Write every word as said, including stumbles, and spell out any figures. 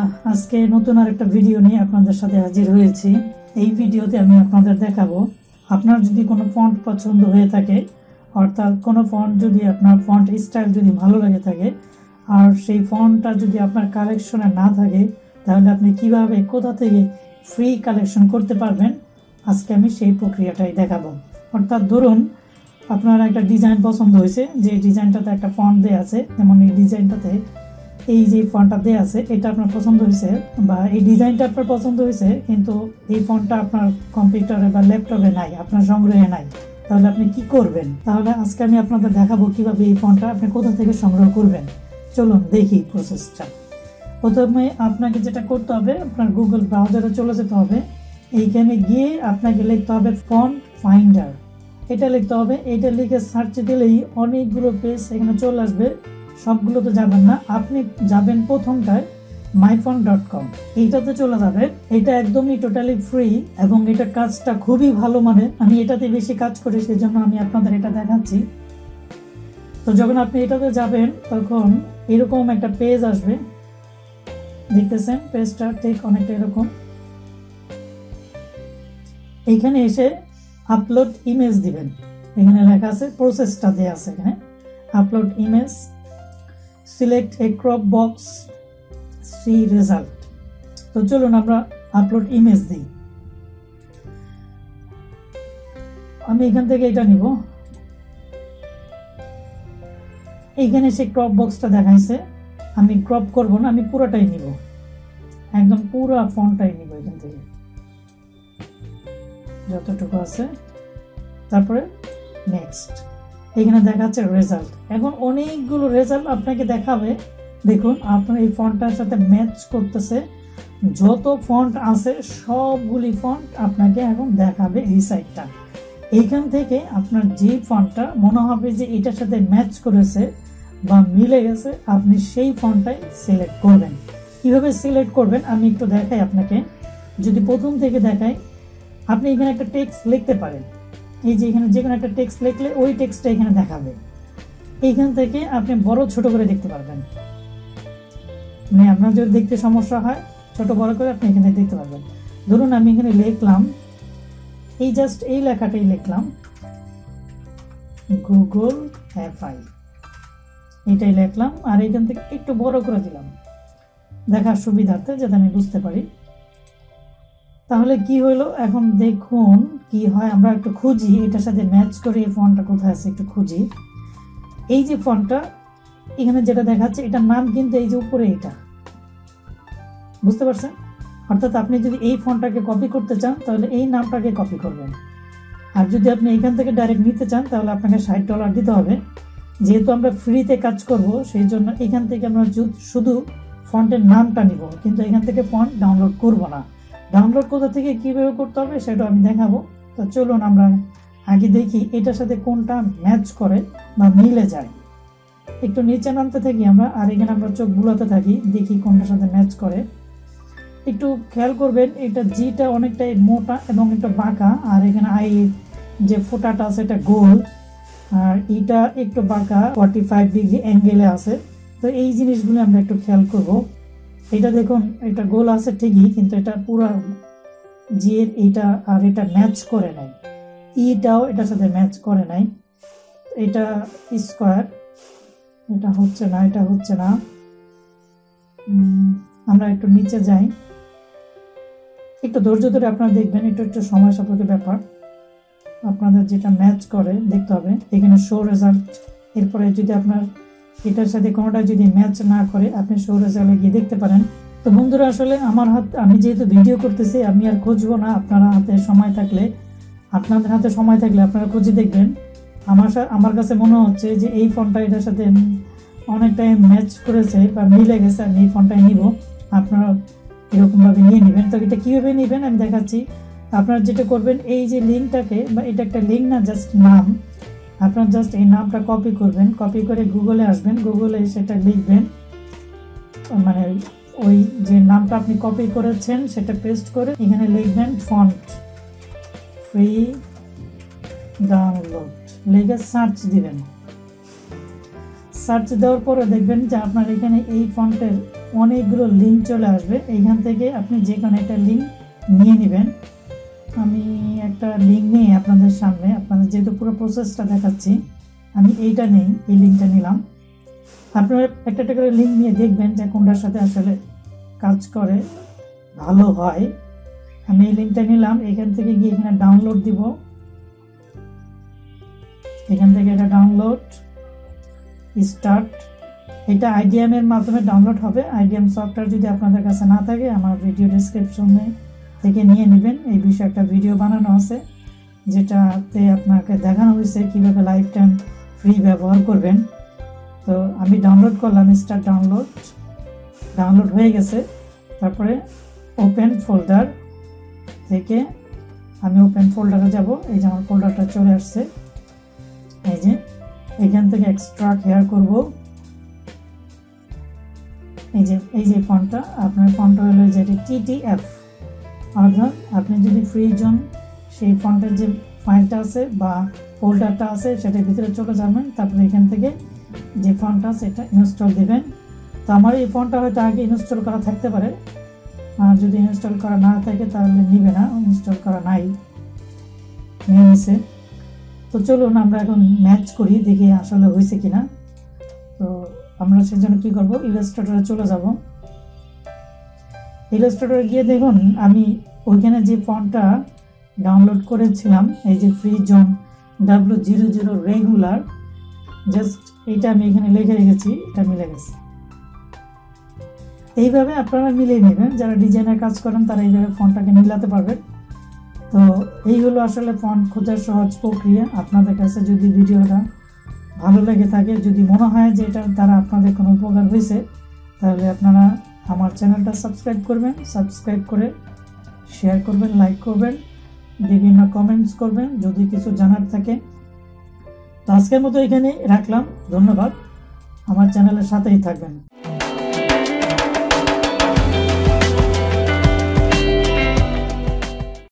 আজকে নতুন আরেকটা ভিডিও নিয়ে আপনাদের সাথে হাজির হয়েছি। এই ভিডিওতে আমি আপনাদের দেখাবো, আপনার যদি কোনো ফন্ট পছন্দ হয়ে থাকে, অর্থাৎ কোনো ফন্ট যদি আপনার ফন্ট স্টাইল যদি ভালো লেগে থাকে আর সেই ফন্টটা যদি আপনার কালেকশনে না থাকে, তাহলে আপনি কিভাবে কোথা থেকে ফ্রি কালেকশন করতে পারবেন, আজকে আমি সেই প্রক্রিয়াটাই দেখাবো। অর্থাৎ ধরুন আপনার একটা ডিজাইন পছন্দ হয়েছে, যে ডিজাইনটাতে একটা ফন্ট দেওয়া আছে, যেমন এই ডিজাইনটাতে এই যে ফন্টটা দেওয়া আছে এটা আপনার পছন্দ হয়েছে, বা এই ডিজাইনটা আপনার পছন্দ হয়েছে কিন্তু এই ফন্টটা আপনার কম্পিউটারে বা ল্যাপটপে নাই, আপনার সংগ্রহে নাই, তাহলে আপনি কি করবেন? তাহলে আজকে আমি আপনাদের দেখাবো কিভাবে এই ফন্টটা আপনি কোথা থেকে সংগ্রহ করবেন। চলুন দেখি প্রসেসটা। প্রথমে আপনাকে যেটা করতে হবে, আপনার গুগল ব্রাউজারে চলে যেতে হবে। এইখানে গিয়ে আপনাকে লিখতে হবে ফন্ট ফাইন্ডার, এটা লিখতে হবে। এটা লিখে সার্চ দিলেই অনেকগুলো পেজ এখানে চলে আসবে। সবগুলো তো যাবেন না, আপনি যাবেন প্রথমটায় মাই ফন্ট ডট কম, এইটাতে চলে যাবেন। এটা একদমই টোটালি ফ্রি এবং এটা কাজটা খুবই ভালো, মানে আমি এটাতে বেশি কাজ করি, সেই জন্য আমি আপনাদের এটা দেখাচ্ছি। তো যখন আপনি এটাতে যাবেন তখন এরকম একটা পেজ আসবে, দেখতেছেন পেজটা ঠিক অনেকটা এরকম। এইখানে এসে আপলোড ইমেজ দিবেন, এখানে লেখা আছে প্রসেসটা দেয়া আছে এখানে, upload image, select a crop box, see result. তো চলুন আমরা আপলোড ইমেজ দিই। আমি এখান থেকে এটা নিব। এইখানে সে ক্রপ বক্সটা দেখাইছে, আমি ক্রপ করব না, আমি পুরোটাই নিব, একদম পুরো ফন্টটাই নিব এখান থেকে যতটুকু আছে। তারপরে নেক্সট, এখানে দেখাচ্ছে রেজাল্ট। এখন অনেকগুলো রেজাল্ট আপনাকে দেখাবে। দেখুন আপনার এই ফন্টটার সাথে ম্যাচ করতেছে, যত ফন্ট আছে সবগুলি ফন্ট আপনাকে এখন দেখাবে এই সাইডটা। এইখান থেকে আপনার যে ফন্টটা মনে হবে যে এটার সাথে ম্যাচ করেছে বা মিলে গেছে, আপনি সেই ফন্টটাই সিলেক্ট করবেন। কিভাবে সিলেক্ট করবেন আমি একটু দেখাই আপনাকে। যদি প্রথম থেকে দেখাই, আপনি এখানে একটা টেক্সট লিখতে পারেন। এই যে এখানে যে কোনো একটা টেক্সট লিখলে ওই টেক্সটটা এখানে দেখাবে। এইখান থেকে আপনি বড় ছোট করে দেখতে পারবেন, মানে আপনার যদি দেখতে সমস্যা হয় ছোট বড় করে আপনি এখানে দেখতে পারবেন। ধরুন আমি এখানে লিখলাম, এই জাস্ট এই লেখাটাই লিখলাম গুগল এফআই, এটাই লিখলাম আর এখান থেকে একটু বড় করে দিলাম দেখার সুবিধার্থে, যাতে আমি বুঝতে পারি। তাহলে কি হলো, এখন দেখুন কি হয়। আমরা একটু খুঁজি এটার সাথে ম্যাচ করে এই ফন্টটা কোথায় আছে একটু খুঁজি। এই যে ফন্টটা এখানে যেটা দেখাচ্ছে এটার নাম কিন্তু এই যে উপরে, এটা বুঝতে পারছেন? অর্থাৎ আপনি যদি এই ফন্টটাকে কপি করতে চান তাহলে এই নামটাকে কপি করবেন, আর যদি আপনি এখান থেকে ডাইরেক্ট নিতে চান তাহলে আপনাকে ষাট ডলার দিতে হবে। যেহেতু আমরা ফ্রিতে কাজ করব সেই জন্য এখান থেকে আমরা শুধু ফন্টের নামটা নিব, কিন্তু এখান থেকে ফন্ট ডাউনলোড করব না। ডাউনলোড কোথা থেকে কীভাবে করতে হবে সেটা আমি দেখাবো। তো চলুন আমরা আগে দেখি এটার সাথে কোনটা ম্যাচ করে বা মিলে যায়। একটু নিচে নামতে থাকি আমরা, আর এখানে আমরা চোখ বুলাতে থাকি, দেখি কোনটার সাথে ম্যাচ করে। একটু খেয়াল করবেন এটা জিটা অনেকটাই মোটা এবং একটু বাঁকা, আর এখানে আই যে ফোঁটাটা আছে এটা গোল, আর এটা একটু বাঁকা, ফর্টি ফাইভ ডিগ্রি অ্যাঙ্গেলে আছে। তো এই জিনিসগুলো আমরা একটু খেয়াল করব। এটা দেখুন এটা গোল আছে ঠিকই, কিন্তু এটা পুরো জিয়ের এটা আর এটা ম্যাচ করে নাই, ইটাও এটার সাথে ম্যাচ করে নাই। এটা স্কোয়ার, এটা হচ্ছে না, এটা হচ্ছে না। আমরা একটু নিচে যাই, একটু ধৈর্য ধরে আপনারা দেখবেন, এটা একটু সময় সাপেক্ষ ব্যাপার। আপনাদের যেটা ম্যাচ করে দেখতে হবে। এখানে শো রেজাল্ট, এরপরে যদি আপনার এটার সাথে কোনোটা যদি ম্যাচ না করে আপনি শো রেজাল্টে গিয়ে দেখতে পারেন। তো বন্ধুরা আসলে আমার হাত, আমি যেহেতু ভিডিও করতেছি আমি আর খুঁজবো না, আপনারা হাতে সময় থাকলে আপনাদের হাতে সময় থাকলে আপনারা খুঁজে দেখবেন। আমার আমার কাছে মনে হচ্ছে যে এই ফন্টটা এটার সাথে অনেকটাই ম্যাচ করেছে বা মিলে গেছে, আমি এই ফন্টটাই নিব। আপনারা এরকমভাবে নিয়ে নেবেন। তো এটা কীভাবে নেবেন আমি দেখাচ্ছি। আপনারা যেটা করবেন, এই যে লিঙ্কটাকে, বা এটা একটা লিঙ্ক না, জাস্ট নাম, আপনার জাস্ট এই নামটা কপি করবেন, কপি করে গুগলে আসবেন, গুগলে সেটা লিখবেন, মানে ওই যে নামটা আপনি কপি করেছেন সেটা পেস্ট করে এখানে লিখবেন ফন্ট ফ্রি ডাউনলোড, লিখে সার্চ দিবেন। সার্চ দেওয়ার পরে দেখবেন যে আপনার এখানে এই ফন্টের অনেকগুলো লিঙ্ক চলে আসবে। এইখান থেকে আপনি যে কোনো একটা লিঙ্ক নিয়ে নেবেন। আমি একটা লিঙ্ক নিয়ে আপনাদের সামনে, আপনাদের যেহেতু পুরো প্রসেসটা দেখাচ্ছি, আমি এইটা নেই, এই লিঙ্কটা নিলাম। আপনারা একটা একটা করে লিঙ্ক নিয়ে দেখবেন যে কোনটার সাথে আসলে কাজ করে, ভালো হয়। আমি এই লিঙ্কটা নিলাম, এখান থেকে গিয়ে এখানে ডাউনলোড দিব। এখান থেকে এটা ডাউনলোড স্টার্ট, এটা আইডিএম এর মাধ্যমে ডাউনলোড হবে। আইডিএম সফটওয়্যার যদি আপনাদের কাছে না থাকে, আমার ভিডিও ডেসক্রিপশনে থেকে নিয়ে নেবেন। এই বিষয়ে একটা ভিডিও বানানো আছে, যেটাতে আপনাকে দেখানো হয়েছে কীভাবে লাইফ টাইম ফ্রি ব্যবহার করবেন। তো আমি ডাউনলোড করলাম, স্টার্ট ডাউনলোড, ডাউনলোড হয়ে গেছে। তারপরে ওপেন ফোল্ডার থেকে আমি ওপেন ফোল্ডারে যাব। এই যে আমার ফোল্ডারটা চলে আসছে। এই যে এখান থেকে এক্সট্রাক্ট হেয়ার করব। এই যে এই যে ফন্টটা, আপনার ফন্টটা হলো যে টিটিএফ, অর্থাৎ আপনি যদি ফ্রি জোন সেই ফন্টের যে ফাইলটা আছে বা ফোল্ডারটা আছে সেটার ভিতরে চলে যাবেন। তারপরে এখান থেকে যে ফন্টটা আছে এটা ইনস্টল দেবেন। তো আমার এই ফন্টটা হয়তো আগে ইনস্টল করা থাকতে পারে, আর যদি ইনস্টল করা না থাকে তাহলে নিবে না, ইনস্টল করা নাই, নিয়ে নিছে। তো চলুন আমরা এখন ম্যাচ করি, দেখি আসলে হয়েছে কিনা। তো আমরা সেজন্য কি করব, ইলাস্ট্রেটরে চলে যাব। ইলাস্ট্রেটরে গিয়ে দেখুন আমি ওইখানে যে ফন্টটা ডাউনলোড করেছিলাম, এই যে free zone W zero zero regular, just এইটা আমি এখানে লিখে রেখেছি, এটা মিলে গেছে। এইভাবে আপনারা মিলিয়ে নেবেন, যারা ডিজাইনের কাজ করেন তারা এইভাবে ফন্টটাকে মিলাতে পারবেন। তো এই হলো আসলে ফন্ট খোঁজার সহজ প্রক্রিয়া। আপনাদের কাছে যদি ভিডিওটা ভালো লেগে থাকে, যদি মনে হয় যে এটার দ্বারা আপনাদের কোনো উপকার হয়েছে, তাহলে আপনারা আমার চ্যানেলটা সাবস্ক্রাইব করবেন, সাবস্ক্রাইব করে শেয়ার করবেন, লাইক করবেন, বিভিন্ন কমেন্টস করবেন যদি কিছু জানার থাকে। তো আজকের মতো এখানে রাখলাম, ধন্যবাদ, আমার চ্যানেলের সাথেই থাকবেন।